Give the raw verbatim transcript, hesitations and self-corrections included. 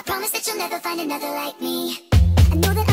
I promise that you'll never find another like me. I know that